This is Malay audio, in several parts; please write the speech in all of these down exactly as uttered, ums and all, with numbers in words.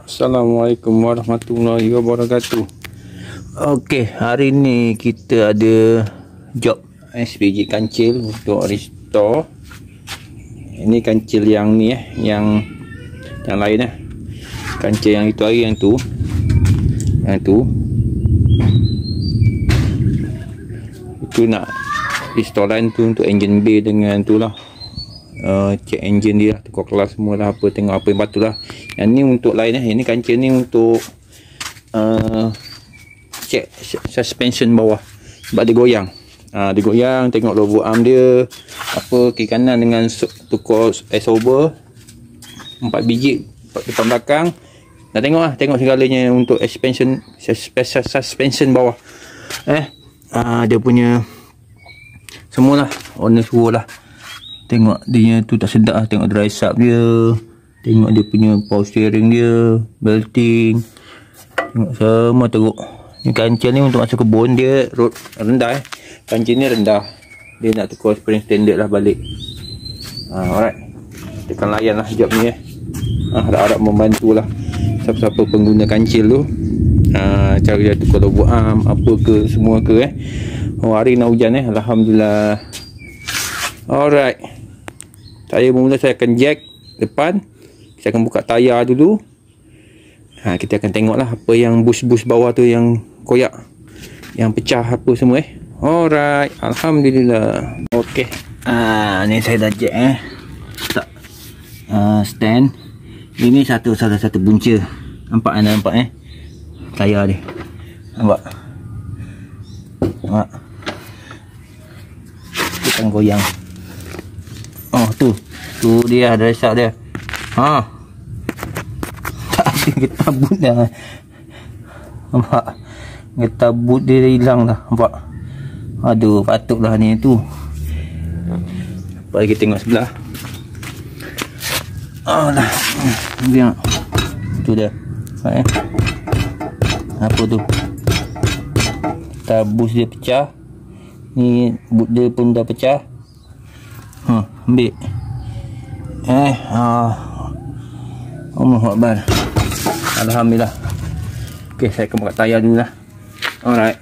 Assalamualaikum warahmatullahi wabarakatuh. Okey, hari ni kita ada job S P G kancil untuk restore. Ini kancil yang ni eh, yang yang lain eh. Kancil yang itu hari yang tu. Yang tu. Itu nak restore line tu untuk engine bay dengan tu lah. Uh, check engine dia, tukar kelas semua lah, apa tengok apa yang patut lah. Yang ni untuk lain eh. Ini kancil ni untuk uh, check suspension bawah sebab dia goyang. Uh, dia goyang, tengok logo arm dia apa kiri kanan dengan tukar S-over empat biji depan belakang. Nak tengok lah, tengok segalanya untuk suspension suspension bawah eh. Uh, dia punya semualah owner suruh lah. Tengok dia tu tak sedap lah. Tengok dry sub dia, tengok dia punya power steering dia, belting, tengok semua teruk. Ni kancil ni untuk masuk kebun, dia road rendah eh. Kancil ni rendah, dia nak tukar spring standard lah balik. ha, Alright, kita akan layan lah job ni eh. ha, Harap-harap membantu lah siapa-siapa pengguna kancil tu. ha, Cara dia tukar logo arm apa ke semua ke eh. Oh, hari nak hujan eh, Alhamdulillah. Alright, saya mula saya akan jack depan. Saya akan buka tayar dulu. ha, Kita akan tengok lah apa yang bus-bus bawah tu yang koyak, yang pecah apa semua eh. Alright, Alhamdulillah. Okey, ah, ni saya dah jack eh. Tak uh, stand. Ini satu salah satu punca. Nampak anda nampak eh, tayar dia. Nampak? Nampak? Dia kan goyang. Oh tu, tu dia ada resap dia. Ha, tak ada getabut dah. Nampak? Getabut dia dah hilang dah. Nampak? Aduh, patutlah ni tu. Apa lagi tengok sebelah. Oh lah, biar. Tu dia. Eh. Apa tu? Tabus dia pecah. Ni boot dia pun dah pecah. Ha, ambil. Eh, ah. Allahu Akbar. Alhamdulillah. Okey, saya akan buka tayar dulu lah. Alright.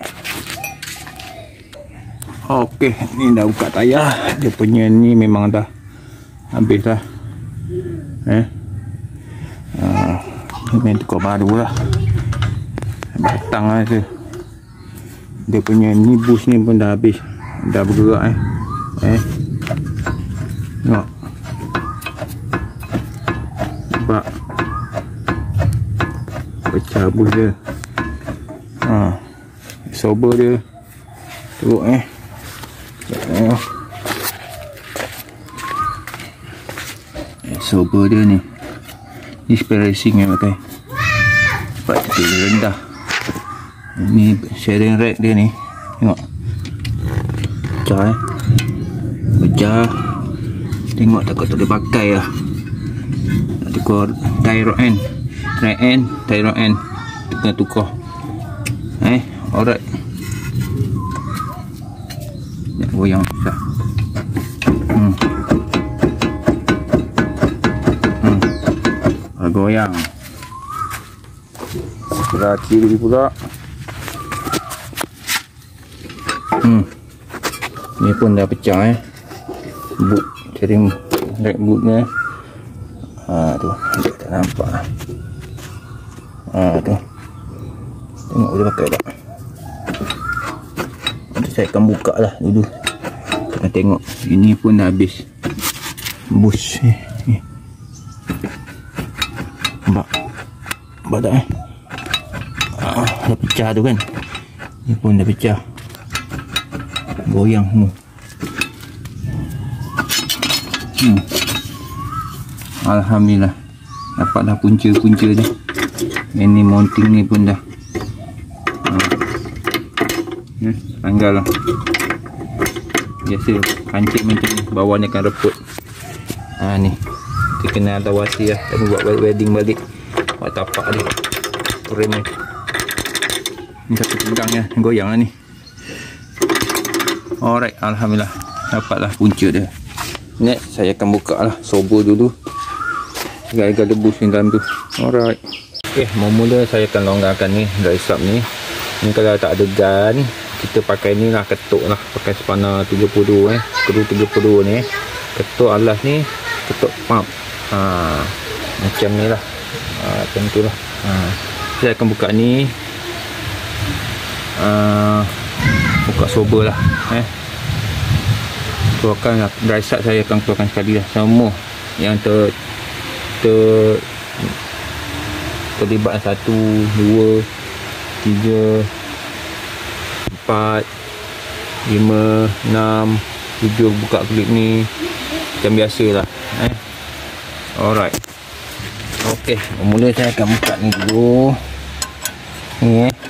Okey, ni dah buka tayar. Dia punya ni memang dah habis lah. Eh. Ah, ini tukar baru lah. Batang lah tu. Dia punya ni bus ni pun dah habis. Dah bergerak eh. Eh. Tengok. Nampak. Pecah bus dia. Ha. Sober dia. Teruk eh. Tengok. Sober dia ni. Ni spare racing yang pakai. Sebab tepi dia rendah. Ni sharing rack dia ni. Tengok. Pecah eh. Pecah. Tengok takut tak boleh pakai lah. Nak tukar tie rod end, right end, tie rod end, kena tukar eh. Alright, nak goyang susah. hmm. hmm. Goyang sebelah kiri pula. hmm. Ni pun dah pecah eh. Boot steering rack boot ni. Ha tu, dia tak nampak. Ha tu. Tengok boleh pakai tak. Nanti saya akan buka lah dulu. Kita tengok. Ini pun dah habis. Bus ni. ni. Nampak? Nampak tak eh? Ha, dah pecah tu kan. Ni pun dah pecah. Goyang semua. Hmm. Alhamdulillah, dapatlah punca-punca dia. Ini mounting ni pun dah hmm. tanggal lah. Biasa kancil macam ni, bawah ni akan reput. Ha ni, kita kena tawasi lah. Kita buat welding balik, buat tapak dia, frame ni. Ni satu pinggang ya, goyang lah ni. Alright, Alhamdulillah, dapatlah punca dia. Next saya akan buka lah sober dulu segala-gala bus ni dalam tu. Alright. Okey, mula-mula saya akan longgarkan ni dry sub ni. Ni kalau tak ada gun, kita pakai ni lah, ketuk lah, pakai spanner tiga puluh dua eh, skru tiga puluh dua ni eh. Ketuk alas ni, ketuk pump. Ha, macam ni lah. Ha, macam tu lah. Ha, saya akan buka ni. Uh, buka sober lah eh. Keluarkan lah. Dry sub saya akan keluarkan sekali lah. Semua yang ter ter terlibat satu, dua, tiga, empat, lima, enam, tujuh. Buka klip ni macam biasa lah eh. Alright. Okey, mula saya akan buka ni dulu. Ni eh.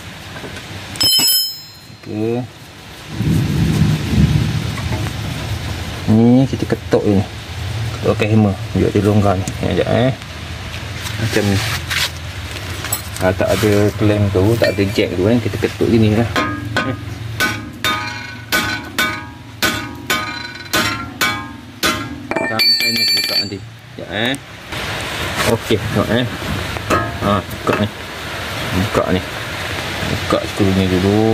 Okey. Ni kita ketuk ni. Ketuk pakai hammer. Tunjuk dia longgar ni. Sekejap eh. Macam ni. Kalau tak ada clamp tu, tak ada jack tu kan, kita ketuk gini lah. Eh. Sampai ni kita buka nanti. Sekejap eh. Okey, tengok eh. Ha, buka ni. Buka ni. Buka skru ni dulu.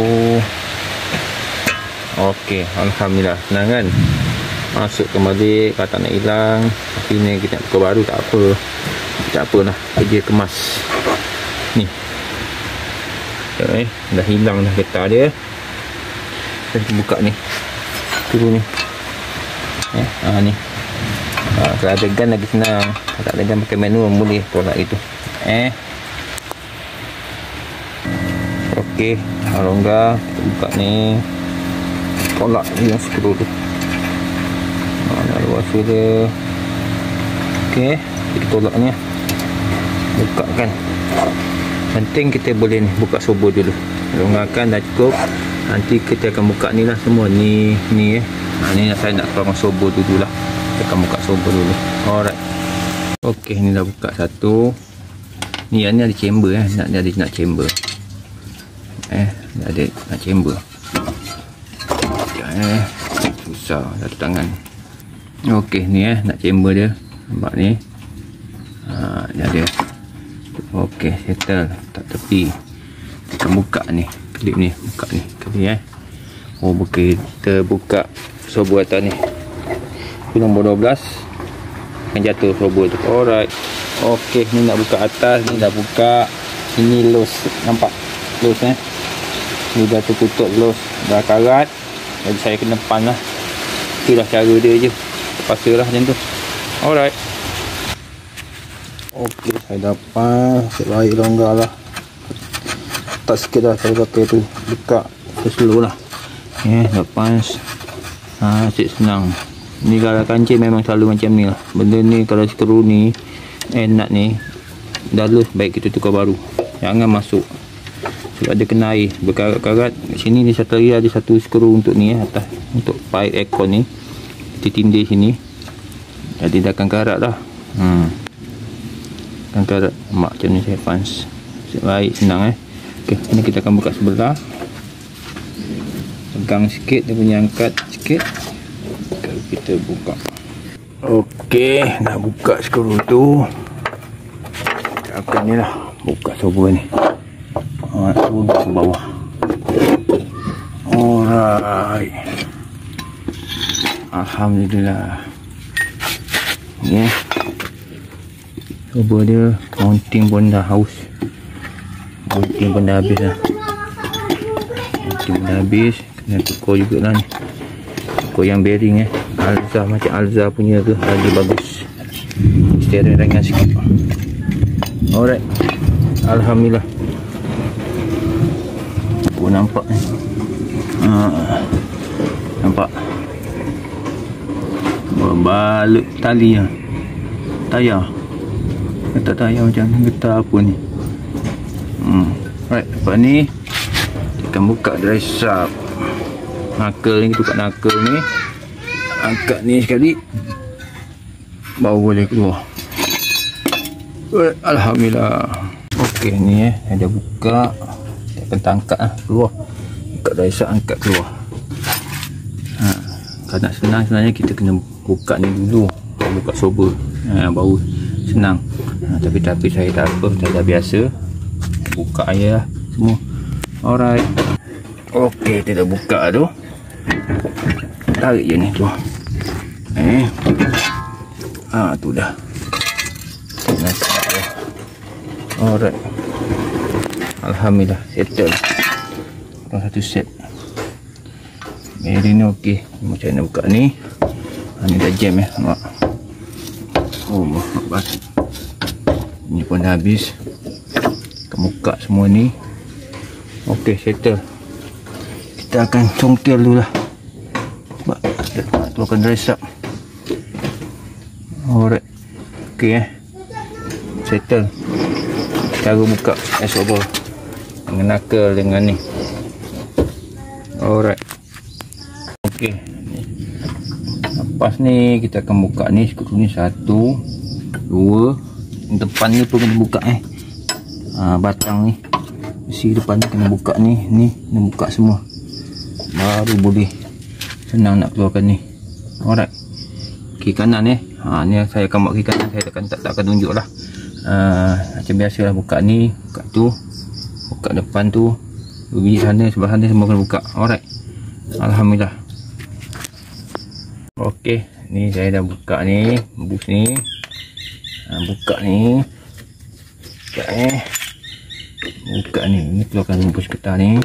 Okey, alhamdulillah, senang kan. Masuk kembali, kalau tak nak hilang. Tapi ni kita nak buka baru, tak apa. Tak apalah, kerja kemas. Ni. Tengok eh, dah hilang dah getah dia. Kita buka ni. Skru ni. Eh, ha ni. Ha, kalau ada gun lagi senang. Kalau tak ada gun pakai manual boleh tolak itu. Eh. Okey, longgar. Kita buka ni. Tolak ni yang skru tu. Ha, nak luas dia. Okey, kita tolak ni. Buka kan. Penting kita boleh ni buka sobo dulu. Longgarkan dah cukup. Nanti kita akan buka ni lah semua. Ni ni eh. Ha, ni saya nak keluarkan sobo dulu lah. Kita akan buka sobo dulu. Alright. Okey, ni dah buka satu. Ni yang ni ada chamber eh. Nak ada nak chamber. Eh, ada nak chamber. Ya eh. Susah satu tangan. Okey, ni eh nak chamber dia. Nampak ni. Ha, ni ada. Okey, settle tak tepi. Kita buka ni, klip ni, buka ni, klip eh. Oh, buka, kita buka sobo atas ni. Tu nombor dua belas. Akan jatuh sobo tu. Alright. Okey, ni nak buka atas, ni dah buka. Ini los, nampak? Los eh. Ni dah tertutup los, dah karat. Jadi saya kena pan lah. Itulah cara dia je. Terpaksa lah macam tu. Alright. Okey, saya dapat sebaik longgar lah. Tak sikit dah saya pakai tu. Buka slow lah. Eh, lepas. Ha, cik senang. Ni kalau kancing memang selalu macam ni lah. Benda ni kalau skru ni, eh nut ni, dah loose, baik kita tukar baru. Jangan masuk. Sebab dia kena air. Berkarat-karat. Sini ni satu lagi ada satu skru untuk ni eh, atas. Untuk pipe aircon ni. Kita tindih sini. Jadi dah akan karat dah. Hmm. Akan karat. Mak macam ni saya punch. Baik, senang eh. Ok, ini kita akan buka sebelah. Pegang sikit, dia punya angkat sikit. Kalau kita buka. Ok, dah buka skru tu. Kita akan ni lah. Buka sobo ni. Ha, turun ke bawah. Alright. Alhamdulillah. Ni. Sobo dia, mounting pun dah haus. Mounting pun dah habis lah. Mounting pun dah habis. Kena tukar jugalah ni. Tukar yang bearing eh. Alza, macam Alza punya tu lagi bagus. Steering ringan sikit. Alright. Alhamdulillah. Oh, nampak eh. Ha, nampak. Balut tali lah. Tayar. Tak tayar macam getah apa ni. Hmm. Right, lepas ni kita akan buka dry sub. Knuckle ni, kita buka knuckle ni. Angkat ni sekali. Baru boleh keluar. Alhamdulillah. Okey, ni eh, saya dah buka. Kita akan tangkap lah, keluar. Buka dry sub, angkat keluar. Ha, kalau nak senang sebenarnya kita kena buka ni dulu. Buka sober. Ha, baru senang. Ha, tapi tapi saya tak apa, saya dah biasa buka aja lah semua. Alright. Okey, kita dah buka tu. Tarik je ni tu. Eh. Ah, tu dah. Nasi dia. Alright. Alhamdulillah, settle. Dah satu set. Ini ni okey. Macam mana buka ni? Ha, ni dah jam ya. Nampak. Oh, nampak. Ni pun dah habis. Kita buka semua ni. Okey, settle. Kita akan congkel dulu lah. Sebab tu akan dress up. Alright. Okey eh. Settle. Cara buka es obo dengan knuckle dengan ni. Alright. Okey. Lepas ni kita akan buka ni skru ni satu, dua. Depan ni pun kena buka eh. Ha, batang ni. Besi depan ni kena buka ni, ni kena buka semua. Baru boleh senang nak keluarkan ni. Alright. Kiri kanan eh. Ha, ni saya akan buat kiri kanan, saya akan tak, tak akan tunjuk lah. Uh, macam biasa lah, buka ni, buka tu, buka depan tu, biji sana, sebelah sana semua kena buka. Alright. Alhamdulillah. Okey, ni saya dah buka ni, bus ni. Ha, buka ni. Buka eh. Buka ni, ni keluarkan bus getah ni.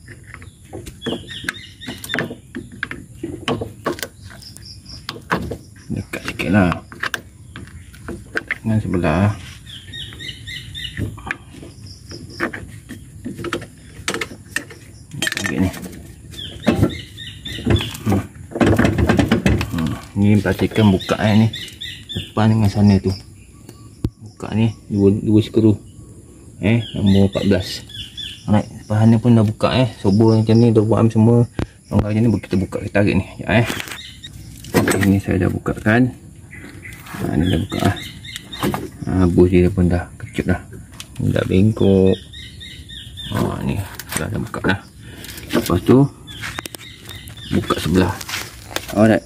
Dekat sikit lah dengan sebelah. Sikit ni. Hmm. Hmm. Ni pastikan buka eh ni. Depan dengan sana tu. Buka ni dua dua skru. Eh nombor empat belas. Alright, bahan ni pun dah buka eh. Sobor macam ni dah buat semua. Longgar macam ni kita buka, kita tarik ni. Ya eh. Okey, ni saya dah bukakan. Ha, ni dah buka ah. Ha, bus dia pun dah kecut dah. Ni dah bengkok. Ha, ni dah dah buka dah. Lepas tu buka sebelah. Alright.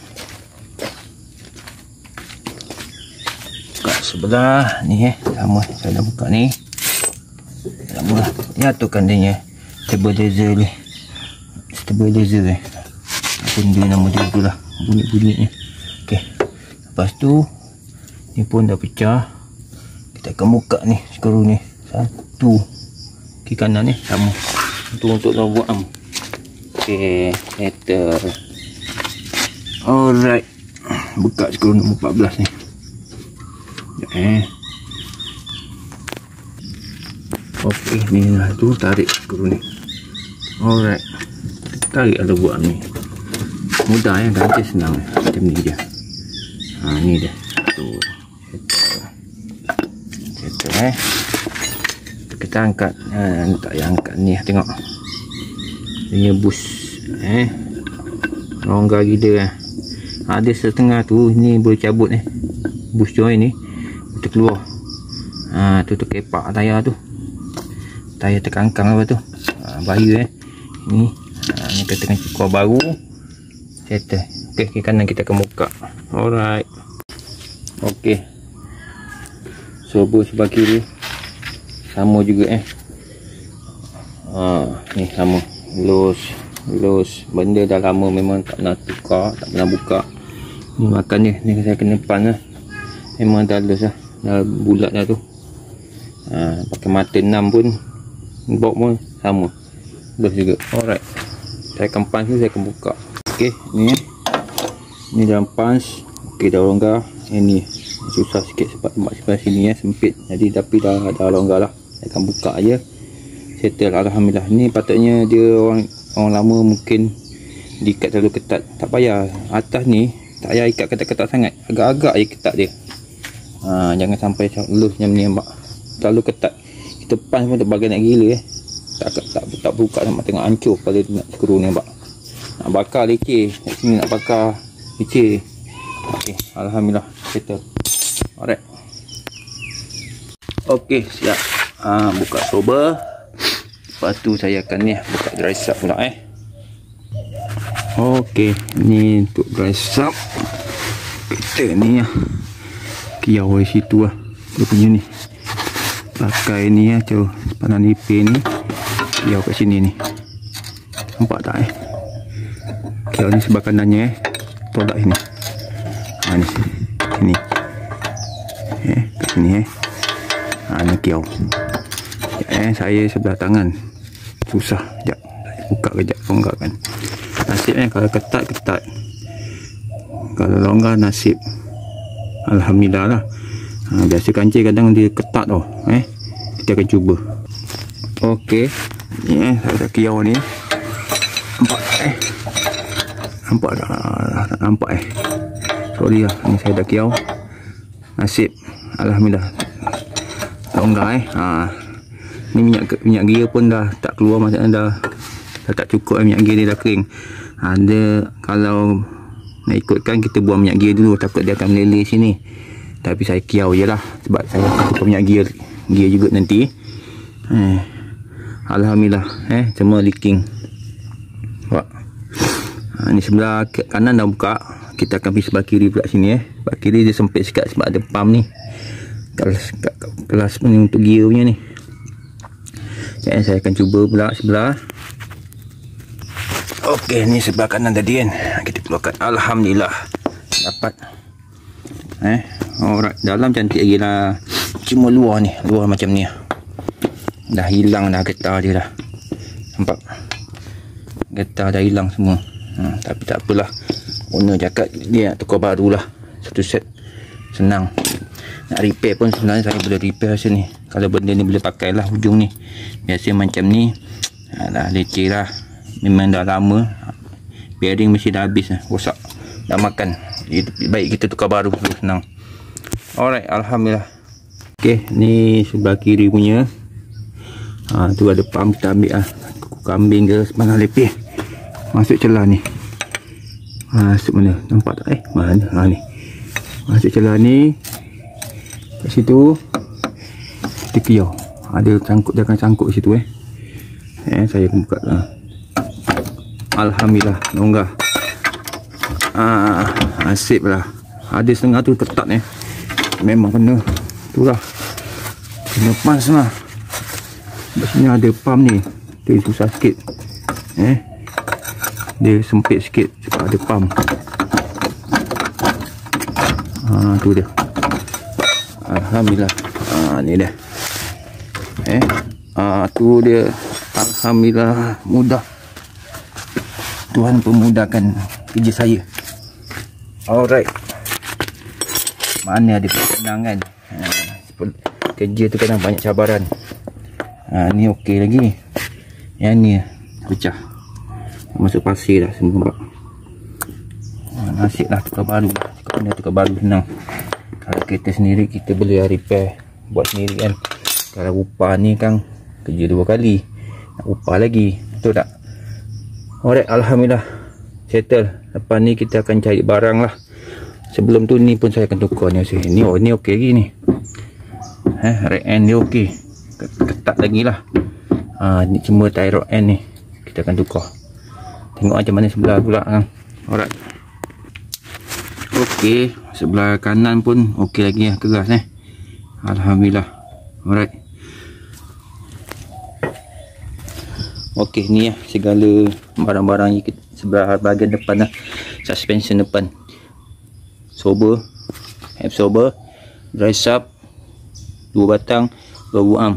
Buka sebelah ni eh. Sama saya dah buka ni. Sama lah. Ni aturkan dia ni. Stabilizer ni. Stabilizer ni. Apa dia nama dia tu lah. Bunyi-bunyi ni. Okey. Lepas tu ni pun dah pecah. Kita akan buka ni skru ni. Satu. Kiri kanan ni sama. Untuk untuk nak buat am. Okey, settle. Alright. Buka skru nombor empat belas ni. Eh. Okey, ni lah tu tarik skru ni. Alright. Tarik ada buat ni. Mudah ya, ganti senang macam ni je. Ha, ni dia. Tu. Settle. Settle eh. Kita angkat. Ha, tak payah angkat ni, tengok. Dia bus eh. Longgar gila eh. Ada setengah tu ni boleh cabut eh. Bus join ni kita keluar. Ha, tu tu kepak tayar tu. Tayar terkangkang apa tu. Ha, bahaya eh. Ni. Ha, ni kita kena keluar baru. Settle. Okey, kiri kanan kita akan buka. Alright. Okey. Sobor sebelah kiri sama juga eh. Ha, ni sama. Los, los. Benda dah lama memang tak pernah tukar, tak pernah buka. Ni makan ni, ni saya kena pan lah. Memang dah los lah. Dah bulat dah tu. Ha, pakai mata enam pun, box pun sama. Los juga. Alright. Saya akan pan ni, saya akan buka. Okey, ni ni dalam punch. Okey, dah longgar. Ini susah sikit sebab tempat sebelah sini eh sempit. Jadi tapi dah dah longgar lah. Saya akan buka aja. Settle, alhamdulillah. Ni patutnya dia orang orang lama mungkin diikat terlalu ketat. Tak payah. Atas ni tak payah ikat ketat-ketat sangat. Agak-agak je ketat dia. Ha, jangan sampai loose macam ni nampak. Terlalu ketat. Kita punch pun terbagai nak gila eh. Tak tak tak, tak buka sampai tengok hancur pada nak skru ni nampak. Nak bakar leceh. Kat sini nak bakar leceh. Okey, alhamdulillah settle. Alright. Okey, siap. Ah, ha, buka sober. Lepas tu saya akan ni buka dry sub pula eh. Okey, ni untuk dry sub. Kita ni ya. Kiau di situ lah. dia punya ni. Pakai ni ya, cu. Sepanan nipis ni. Kiau kat sini ni. Nampak tak eh? Kiau ni sebelah kanannya eh. Tolak sini. Ha ni. Sini. Eh, kat sini eh. Ha ni kiau. Eh, saya sebelah tangan. Susah. Sekejap. Buka kejap, longgar kan. Nasib eh, kalau ketat, ketat. Kalau longgar, nasib. Alhamdulillah lah. Ha, biasa kancil kadang dia ketat tau. Eh, kita akan cuba. Okey. Ni eh, saya dah kiau ni. Nampak eh. Nampak tak? Tak nampak eh. Sorry lah. Ni saya dah kiau. Nasib. Alhamdulillah. Longgar eh. Ha. Ni minyak minyak gear pun dah tak keluar, maksudnya dah dah tak cukup eh, minyak gear dia dah kering. Ada kalau nak ikutkan kita buang minyak gear dulu, takut dia akan meleleh sini. Tapi saya kiau je lah sebab saya tukar minyak gear gear juga nanti. Eh, Alhamdulillah eh semua leaking. Nampak. Ha, ni sebelah kanan dah buka. Kita akan pergi sebelah kiri pula sini eh. Sebelah kiri dia sempit sikit sebab ada pump ni. Kelas kelas ni untuk gear punya ni. Jadi saya akan cuba pula sebelah. Okey, ni sebelah kanan tadi kan. Kita keluarkan. Alhamdulillah. Dapat. Eh, alright. Dalam cantik lagi lah. Cuma luar ni. Luar macam ni. Dah hilang dah getah dia dah. Nampak? Getah dah hilang semua. Ha, tapi tak apalah. Owner cakap dia nak tukar baru lah. Satu set. Senang. Nak repair pun sebenarnya saya boleh repair macam ni. Kalau benda ni boleh pakai lah hujung ni. Biasa macam ni. Alah, leceh lah. Memang dah lama. Bearing mesti dah habis lah. Rosak. Dah makan. Jadi, baik kita tukar baru. Senang. Alright. Alhamdulillah. Ok. Ni sebelah kiri punya. Ha, tu ada pump kita ambil lah. Kuku kambing ke sepanah lepih. Masuk celah ni. Masuk mana? Nampak tak eh? Mana? Ha ni. Masuk celah ni. Kat situ. Kita kiau. Ada cangkuk, dia akan cangkuk situ eh. Eh, saya akan buka lah. Alhamdulillah, longgar. Ah, nasib lah. Ada setengah tu ketat eh. Memang kena. Itulah. Kena pas lah. Sebab sini ada pump ni. Dia susah sikit. Eh. Dia sempit sikit sebab ada pump. Ah, tu dia. Alhamdulillah. Ah, ni dia. Eh. Ah, tu dia. Alhamdulillah, mudah. Tuhan pemudahkan kerja saya. Alright. Mana ada kesenangan. Ha, kerja tu kadang banyak cabaran. Ha, ni okey lagi. Yang ni pecah. Masuk pasir dah semua. Ha, nasib lah tukar baru. Tukar benda tukar baru senang. Kalau kereta sendiri kita boleh repair. Buat sendiri kan. Kalau upah ni kan kerja dua kali. Nak upah lagi. Betul tak? Alright, alhamdulillah settle. Lepas ni kita akan cari barang lah. Sebelum tu ni pun saya akan tukar ni. Ni oh ni okey lagi ni. Eh, rear end dia okey. Ketat lagi lah. Ha, ni cuma tie rod end ni. Kita akan tukar. Tengok macam mana sebelah pula kan. Alright. Okey, sebelah kanan pun okey lagi lah, keras eh. Alhamdulillah. Alright. Okey, ni lah segala barang-barang sebelah bahagian depan lah. Suspension depan. Sober, absorber, dry sub, dua batang, roll arm.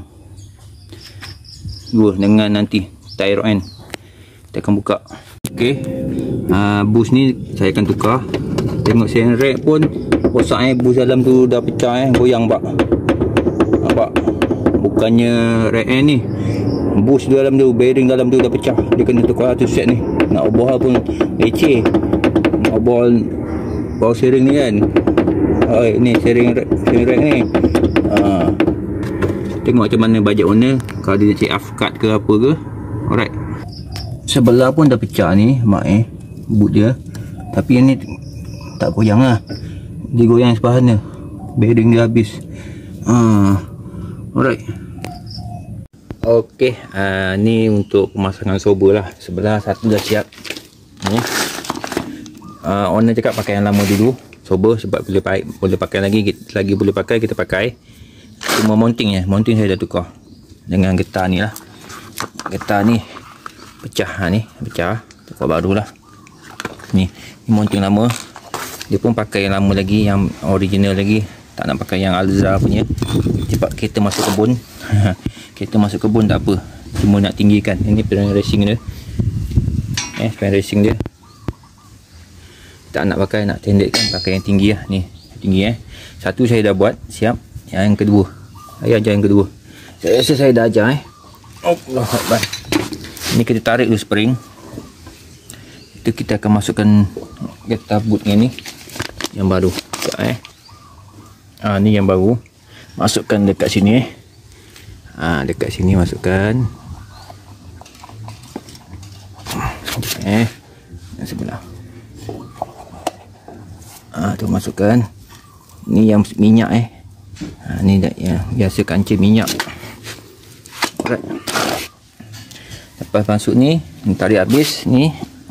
Dua dengan nanti tie rod end. Kita akan buka. Okey. Uh, boost ni saya akan tukar. Tengok steering rack pun rosak eh. Boost dalam tu dah pecah eh, goyang bak. Nampak? Bukannya rack end ni. Boost dalam tu, bearing dalam tu dah pecah. Dia kena tukar satu set ni. Nak overhaul pun leceh. Nak overhaul power steering ni kan. Oh, ni steering rack, steering rack ni. Ha. Tengok macam mana bajet owner. Kalau dia nak cek afkat ke apa ke. Alright. Sebelah pun dah pecah ni mak eh. Boot dia. Tapi yang ni tak goyang lah. Dia goyang sebelah sana. Bearing dia habis. Ha. Alright. Okey, uh, ni untuk pemasangan sober lah. Sebelah satu dah siap. Ni. Uh, owner cakap pakai yang lama dulu, sober, sebab boleh pakai, boleh pakai lagi, lagi boleh pakai kita pakai. Cuma mounting ya, mounting saya dah tukar dengan getah ni lah. Getah ni pecah, ha, ni pecah, tukar baru lah. Ni, ni mounting lama. Dia pun pakai yang lama lagi, yang original lagi. Tak nak pakai yang Alza punya. Cepat kereta masuk kebun. Kereta masuk kebun tak apa, cuma nak tinggikan. Ini peran racing dia. Eh, peran racing dia. Tak nak pakai, nak pendekkan, pakai yang tinggi lah. Ni, tinggi eh. Satu saya dah buat, siap. Yang kedua, saya ajar yang kedua. Saya rasa saya dah ajar eh. Allah Akbar. Ni kita tarik dulu spring. Itu kita akan masukkan getah bootnya ni, yang baru. Sekejap eh. Ah, ni yang baru. Masukkan dekat sini eh. Ah, dekat sini masukkan. Eh, yang sebelah. Ah, tu masukkan. Ni yang minyak eh. Ha, ni dah ya, biasa kancil minyak. Alright. Lepas masuk ni, tarik habis ni.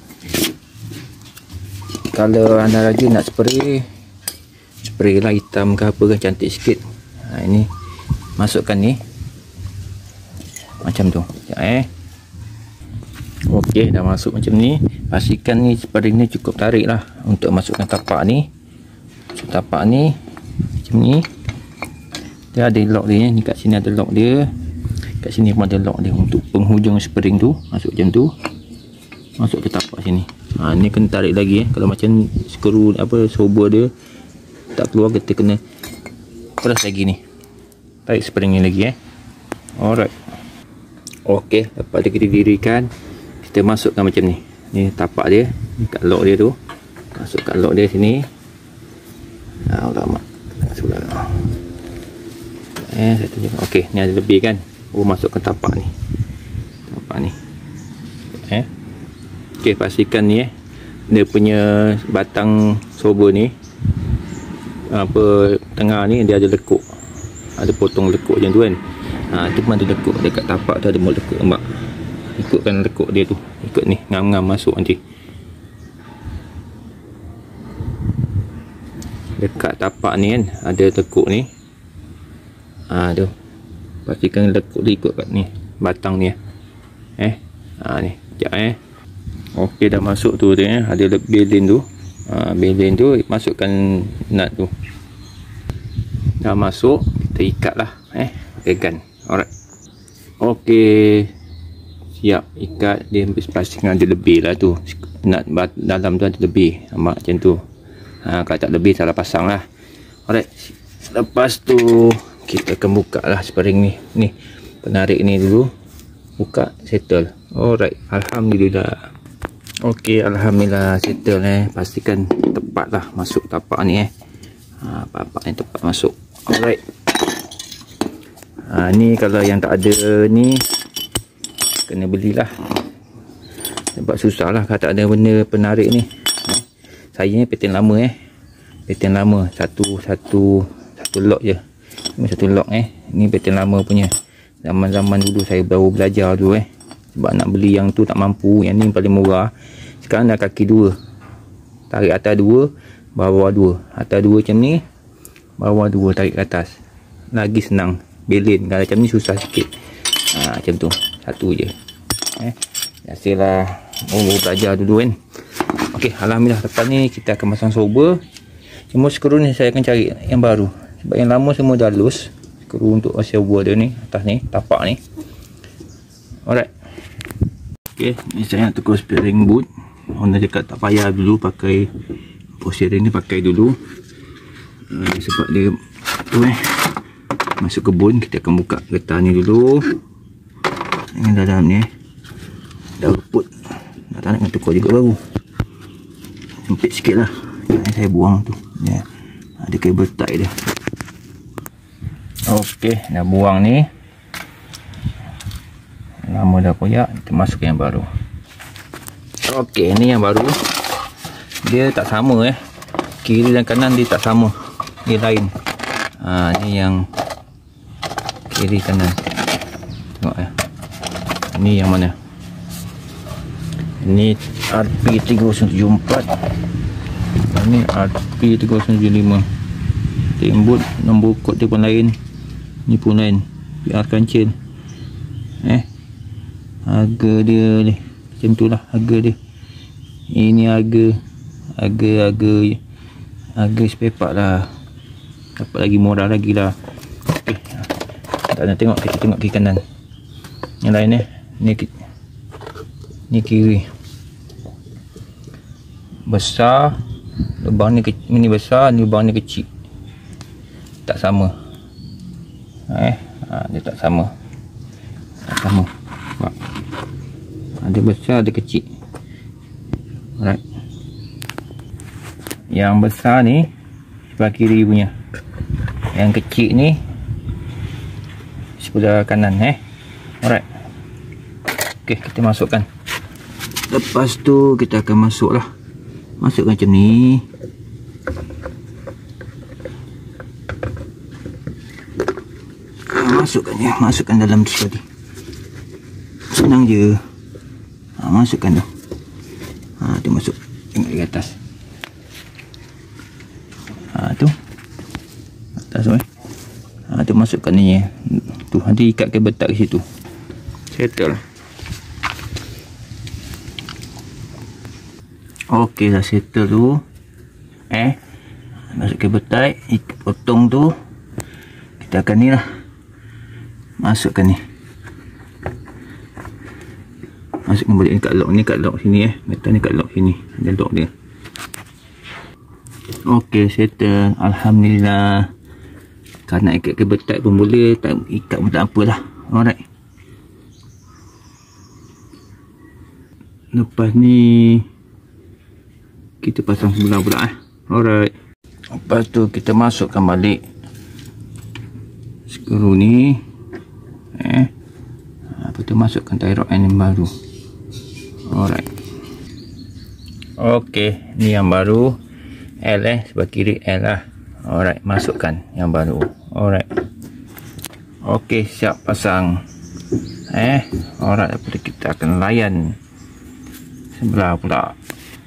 Kalau anda rajin nak spray, spray lah hitam ke apa kan, cantik sikit. Ha, ini masukkan ni. Macam tu. Ya, eh. Okey, dah masuk macam ni. Pastikan ni spray ni cukup tarik lah untuk masukkan tapak ni. So, tapak ni macam ni. Dia ada lock dia ni, kat sini ada lock dia. Kat sini pun ada lock dia untuk penghujung spring tu. Masuk macam tu. Masuk ke tapak sini. Ha, ni kena tarik lagi eh. Kalau macam skru apa sober dia tak keluar, kita kena press lagi ni. Tarik spring ni lagi eh. Alright. Okey, lepas tu kita dirikan, kita masukkan macam ni. Ni tapak dia, ni kat lock dia tu. Masuk kat lock dia sini. Ah, lama. Sudah. Eh, saya tunjuk. Okey, ni ada lebih kan. Oh, masukkan tapak ni. Tapak ni. Eh. Okey, pastikan ni eh. Dia punya batang sober ni, apa tengah ni dia ada lekuk. Ada potong lekuk macam tu kan. Ha, tu pun ada lekuk dekat tapak tu, ada mau lekuk, nampak. Ikutkan lekuk dia tu. Ikut ni, ngam-ngam masuk nanti. Dekat tapak ni kan ada lekuk ni. Ah, tu. Pastikan lekuk dia ikut kat ni, batang ni eh. Ah, ni. Sekejap eh. Okey, dah masuk tu dia eh. Ada belin tu. Ah, belin tu masukkan nut tu. Dah masuk, kita ikat lah eh. Pakai gun. Alright. Okey. Siap ikat. Dia pastikan ada lebih lah tu. Nut dalam tu ada lebih. Nampak macam tu. Ha, kalau tak lebih salah pasang lah. Alright. Lepas tu kita akan buka lah spring ni. Ni penarik ni dulu. Buka, settle. Alright. Alhamdulillah. Okey, alhamdulillah settle eh. Pastikan tepat lah masuk tapak ni eh. Ha, tapak ni tepat masuk. Alright. Ha, ni kalau yang tak ada ni kena belilah. Sebab susah lah kalau tak ada benda penarik ni. Ha, saya ni pattern lama eh. Pattern lama. Satu satu satu lock je. Ini satu lock eh. Ini pattern lama punya. Zaman-zaman dulu saya baru belajar dulu eh. Sebab nak beli yang tu tak mampu. Yang ni paling murah. Sekarang dah kaki dua. Tarik atas dua, bawah dua. Atas dua macam ni, bawah dua, tarik ke atas. Lagi senang. Belin. Kalau macam ni susah sikit. Ha, macam tu. Satu je. Eh. Biasalah. Oh, belajar dulu kan. Okey, alhamdulillah. Lepas ni kita akan pasang sober. Cuma skru ni saya akan cari yang baru. Sebab yang lama semua dah loose. Skru untuk silver dia ni, atas ni, tapak ni. Alright. Okey, ni saya nak tukar steering boot. Honda cakap tak payah dulu pakai steering ni, pakai dulu. Uh, sebab dia tu eh. Masuk kebun, kita akan buka getah ni dulu. Ini dalam ni eh. Dah ruput. Dah tak nak tukar juga baru. Sempit sikit lah. Ini saya buang tu. Ya. Ada kabel tie dia. Okey, dah buang ni. Lama dah koyak, kita masuk yang baru. Okey, ni yang baru. Dia tak sama eh. Kiri dan kanan dia tak sama. Dia lain. Ha, ni yang kiri kanan. Tengok eh. Ni yang mana? Ini R P tiga kosong tujuh empat. Ini R P tiga kosong tujuh lima. Timbut nombor kod dia pun lain. Ni pun lain. P R kancil. Eh. Harga dia ni. Macam tu lah harga dia. Ini harga. Harga-harga. Harga spare part lah. Dapat lagi murah lagi lah. Okay. Tak nak tengok. Kita tengok kiri kanan. Yang lain eh. Ni, ni kiri. Besar. Lubang ni, ni besar. Ni lubang ni kecil. Tak sama. Eh, ha, dia tak sama. Tak sama. Nampak? Ada besar, ada kecil. Alright. Yang besar ni sebelah kiri punya. Yang kecil ni sebelah kanan eh. Alright. Okey, kita masukkan. Lepas tu kita akan masuklah. Masukkan macam ni. Masukkan ya, masukkan dalam tu tadi. Senang je. Ha, masukkan tu. Ha, tu masuk. Tengok di atas. Ha, tu. Atas tu eh. Ha, tu masukkan ni. Tu, nanti ikat kabel tak ke situ. Settle. Okey dah settle tu. Eh. Masuk kabel tight, ikat potong tu. Kita akan ni lah. Masukkan ni. Masukkan balik ni kat lock ni, kat lock sini eh. Metal ni kat lock sini. Ada lock dia. Okey, settle. Alhamdulillah. Kalau nak ikat kabel tight pun boleh, tak ikat pun tak apalah. Alright. Lepas ni kita pasang sebelah pula eh. Alright. Lepas tu kita masukkan balik skru ni. Eh, apa tu masukkan tie rod yang baru. Alright. Okey, ni yang baru. L eh, sebelah kiri L lah. Alright, masukkan yang baru. Alright. Okey, siap pasang. Eh, alright, lepas kita akan layan sebelah pula.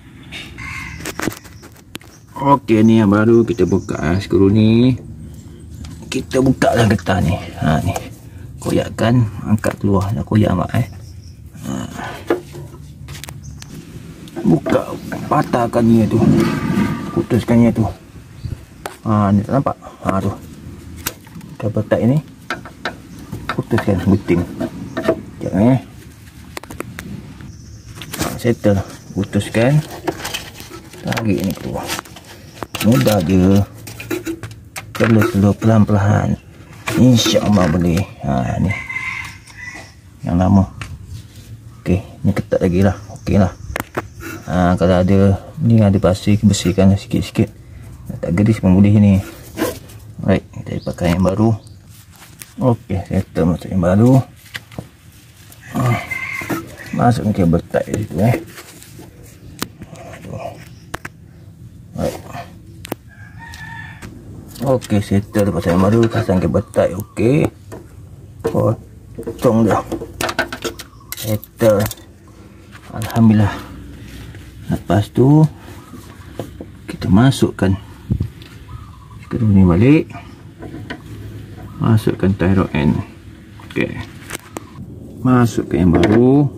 Okey, ni yang baru kita buka skru ni. Kita buka lah getah ni. Ha ni. Koyakkan, angkat keluar. Dah koyak mak eh. Ha. Buka, patahkan dia tu. Putuskan dia tu. Ha ni tak nampak. Ha tu. Kabel tight ni. Putuskan gunting. Sekejap eh. Ha, settle. Putuskan. Tarik ni keluar. Mudah je. Slow-slow, pelan-pelan. InsyaAllah boleh. Ha ni. Yang lama. Okey, ni ketat lagi lah. Okey lah. Ha, kalau ada ni ada pasir, bersihkan sikit-sikit. Tak geris pun boleh ni. Alright, kita pakai yang baru. Okey, settle masuk yang baru. Ha, masuk ke kabel tight di situ eh. Alright. Okey, settle pasang yang baru, pasang kabel tight. Okey, potong dia. Settle. Alhamdulillah. Lepas tu kita masukkan skru ni balik. Masukkan tie rod end. Okey. Masukkan yang baru.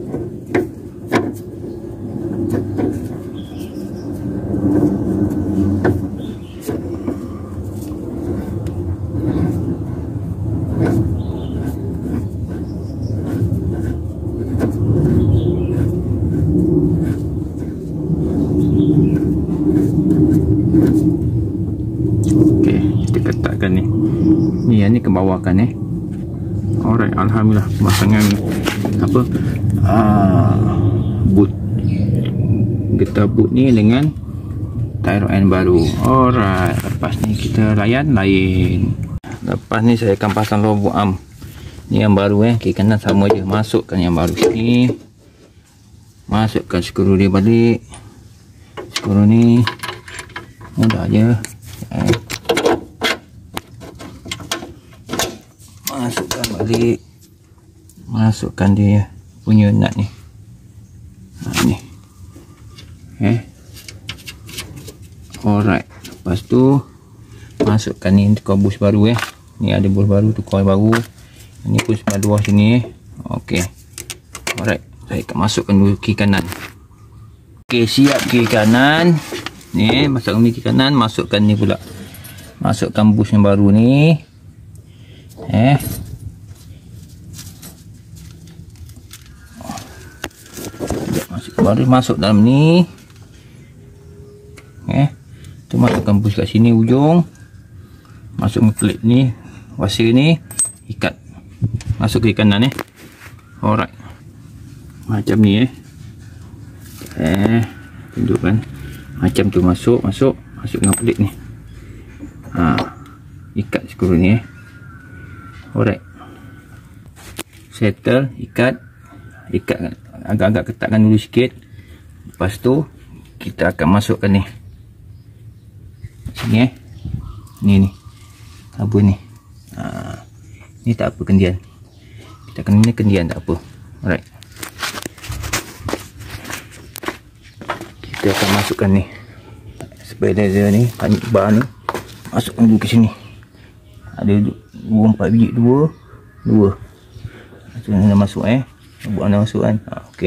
Ketatkan ni. Ni yang ni ke bawah kan eh. Alright, alhamdulillah pemasangan apa? Ah, boot. Getah boot ni dengan tie rod end baru. Alright, lepas ni kita layan lain. Lepas ni saya akan pasang lubang arm. Ni yang baru eh, kiri kanan sama je. Masukkan yang baru sini. Masukkan skru dia balik. Skru ni mudah je. Eh. Masukkan balik. Masukkan dia punya nut ni. Ha ni. Eh. Alright. Lepas tu masukkan ni kobus baru eh. Ni ada bol baru, tukar baru. Ini pun sebelah luar sini. Okey. Alright, saya akan masukkan dulu kiri kanan. Okey, siap kiri kanan. Ni masukkan ni kiri kanan, masukkan ni pula. Masukkan bus yang baru ni. Eh. Masuk baru masuk dalam ni. Eh. Tu masukkan bus kat sini ujung. Masuk klip ni, wasir ni, ikat. Masuk kiri kanan eh. Alright. Macam ni eh. Eh, tunjukkan. Macam tu masuk, masuk, masuk dengan pelik ni. Ha, ikat skru ni eh. Alright. Settle, ikat. Ikat agak-agak ketatkan dulu sikit. Lepas tu kita akan masukkan ni. Sini eh. Ni ni. Apa ni? Ha, ni tak apa kendian. Kita akan ni kendian tak apa. Alright. Kita akan masukkan ni. Spider ni, panik bar ni. Masukkan dulu ke sini. Ada dua empat biji, dua dua. Macam mana masuk eh? Buat anda masuk kan? Ha, okey.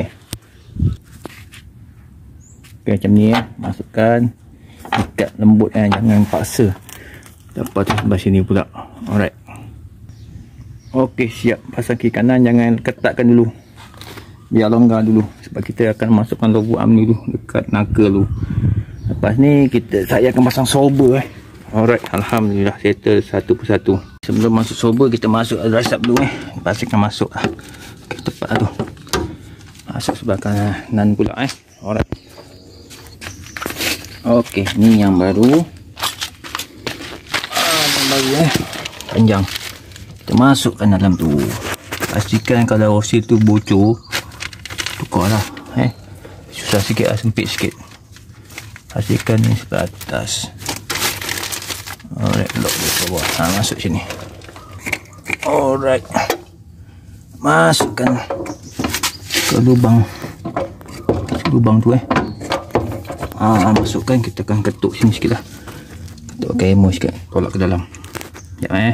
Okey, macam ni eh. Masukkan. Ikat lembut kan, jangan paksa. Lepas tu sebelah sini pula. Alright. Okey, siap. Pasang kiri kanan, jangan ketatkan dulu. Biar longgar dulu. Sebab kita akan masukkan logo arm ni dulu dekat knuckle dulu. Lepas ni kita saya akan pasang solber eh. Alright, alhamdulillah settle satu persatu. Sebelum masuk solber kita masuk dress up dulu eh. Pastikan masuk lah. Okey, tepat lah tu. Masuk sebelah kanan pula eh. Alright. Okey, ni yang baru. Ah, yang baru eh. Panjang. Kita masukkan dalam tu. Pastikan kalau osil tu bocor, tukar lah eh. Susah sikit lah, sempit sikit. Pastikan ni sebelah atas. Alright, lock dia ke bawah. Ha, masuk sini. Alright. Masukkan ke lubang. Lubang tu eh. Ha, masukkan, kita akan ketuk sini sikit lah. Ketuk pakai emo sikit. Tolak ke dalam. Sekejap eh.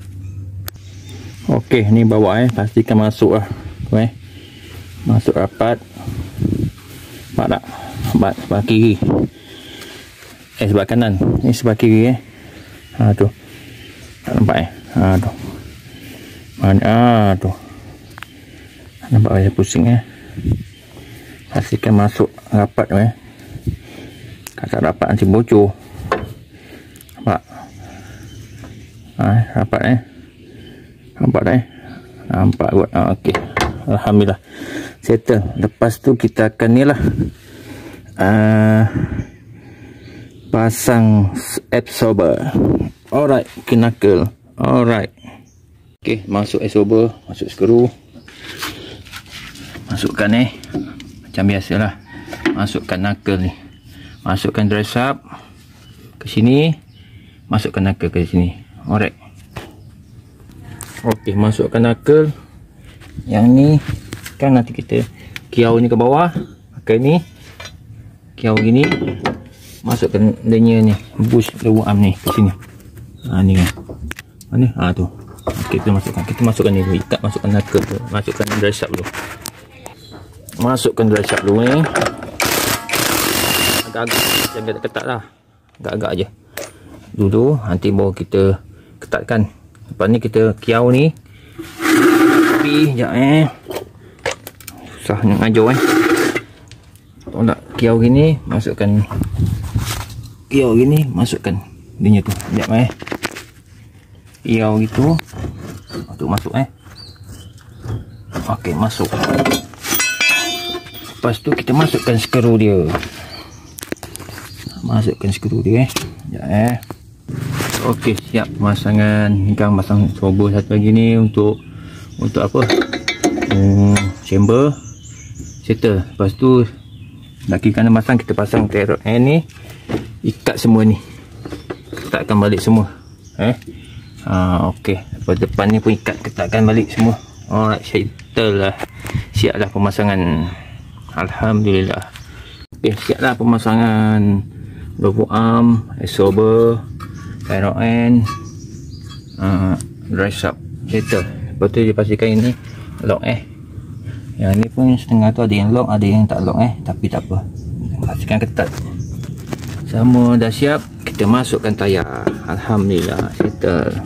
Okey, ni bawah eh. Pastikan masuk lah. Tu eh. Masuk rapat. Nampak tak? Nampak sebelah kiri. Eh, sebelah kanan. Ni sebelah kiri eh. Ha, tu. Tak nampak eh. Ha, tu. Mana? Ha, tu. Nampak saya pusing eh. Pastikan masuk rapat tu eh. Kalau rapat nanti bocor. Nampak? Ha, rapat eh. Nampak tak eh? Nampak buat. Ha, okey. Alhamdulillah. Settle. Lepas tu kita akan ni lah. Uh, pasang absorber. Alright. Knuckle. Alright. Okey. Masuk absorber. Masuk skru. Masukkan eh. Macam biasalah. Masukkan knuckle ni. Masukkan dress up ke sini. Masukkan knuckle ke sini. Alright. Okey, masukkan knuckle. Yang ni kan nanti kita kiau ni ke bawah. Pakai ni. Kiau gini. Masukkan dia ni. Bush lower arm ni ke sini. Ha, ni kan. Mana? Ha, tu. Okey, kita masukkan. Kita masukkan ni dulu. Ikat masukkan knuckle tu. Masukkan dress up dulu. Masukkan dress up dulu ni. Agak-agak. Jangan ketat lah. Agak-agak je. Dulu. Nanti baru kita ketatkan. Lepas ni kita kiau ni. Tapi sekejap eh. Susah nak ngajar eh. Tolak kiau gini. Masukkan. Kiau gini. Masukkan. Dia tu. Sekejap eh. Kiau gitu. Untuk masuk eh. Okey, masuk. Lepas tu kita masukkan skru dia. Masukkan skru dia eh. Sekejap eh. Okey, siap pemasangan. Ni kan pasang solber satu lagi ni untuk untuk apa? Hmm, chamber. Settle. Lepas tu nak kiri kanan pasang, kita pasang terror end ni. Ikat semua ni. Ketatkan balik semua. Eh. Ha, okey. Lepas depan ni pun ikat, ketatkan balik semua. Alright, settle lah. Siap dah pemasangan. Alhamdulillah. Okey, siap dah pemasangan logo arm, absorber, terror end. uh, dress up settle. Lepas tu dia pastikan ini lock eh. Yang ni pun setengah tu ada yang lock, ada yang tak lock eh, tapi tak apa, pastikan ketat. Semua dah siap, kita masukkan tayar. Alhamdulillah settle.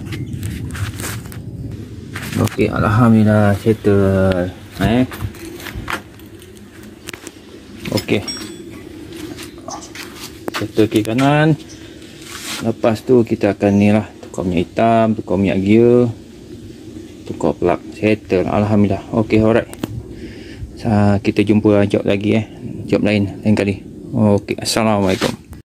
Okey, alhamdulillah settle eh. Okey, settle kiri kanan. Lepas tu kita akan ni lah, tukar minyak hitam, tukar minyak gear, tukar plug, settle. Alhamdulillah. Okey, alright. Sa kita jumpa job lagi eh, job lain lain kali. Okey, assalamualaikum.